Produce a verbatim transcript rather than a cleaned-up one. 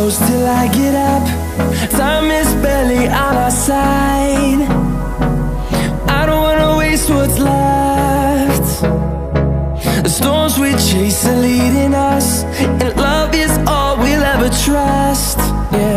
close till I get up. Time is barely on our side. I don't wanna waste what's left. The storms we chase are leading us, and love is all we'll ever trust. Yeah.